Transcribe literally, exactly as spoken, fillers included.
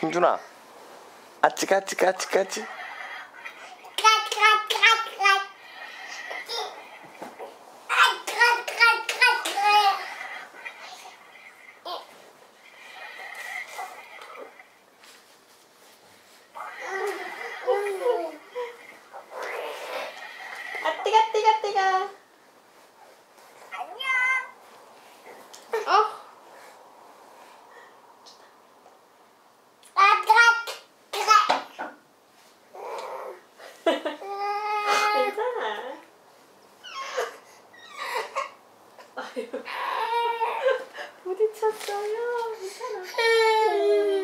흥준아, 아찌 까찌 까찌 까찌. 아 뜨가 뜨가 뜨가. 안녕. 어. 괜찮아. 아유. 부딪혔어요. 괜찮아.